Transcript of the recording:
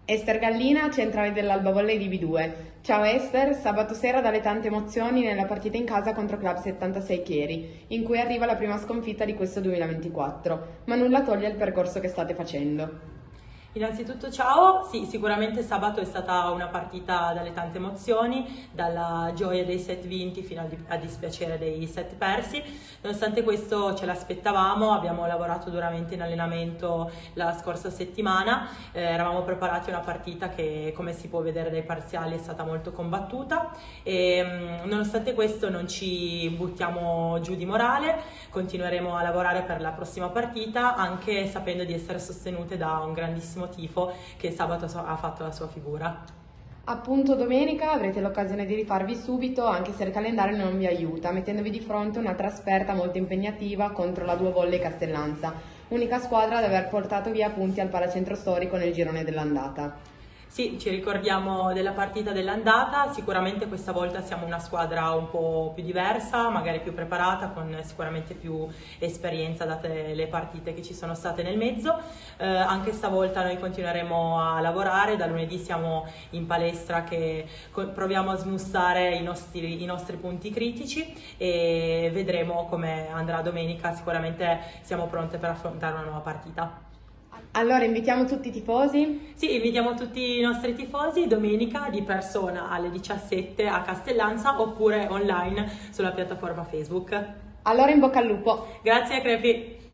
Ester Gallina, centrale dell'Alba Volley di B2. Ciao Ester, sabato sera dalle tante emozioni nella partita in casa contro Club 76 Chieri, in cui arriva la prima sconfitta di questo 2024, ma nulla toglie il percorso che state facendo. Innanzitutto ciao, sì, sicuramente sabato è stata una partita dalle tante emozioni, dalla gioia dei set vinti fino al dispiacere dei set persi. Nonostante questo ce l'aspettavamo, abbiamo lavorato duramente in allenamento la scorsa settimana, eravamo preparati a una partita che, come si può vedere dai parziali, è stata molto combattuta e nonostante questo non ci buttiamo giù di morale, continueremo a lavorare per la prossima partita anche sapendo di essere sostenute da un grandissimo tifo che sabato ha fatto la sua figura. Appunto domenica avrete l'occasione di rifarvi subito, anche se il calendario non vi aiuta, mettendovi di fronte una trasferta molto impegnativa contro la Due Volley Castellanza, unica squadra ad aver portato via punti al Palacentro Storico nel girone dell'andata. Sì, ci ricordiamo della partita dell'andata, sicuramente questa volta siamo una squadra un po' più diversa, magari più preparata, con sicuramente più esperienza date le partite che ci sono state nel mezzo. Anche stavolta noi continueremo a lavorare, da lunedì siamo in palestra che proviamo a smussare i nostri punti critici e vedremo come andrà domenica, sicuramente siamo pronte per affrontare una nuova partita. Allora invitiamo tutti i tifosi? Sì, invitiamo tutti i nostri tifosi domenica di persona alle 17 a Castellanza oppure online sulla piattaforma Facebook. Allora in bocca al lupo! Grazie a Crepi!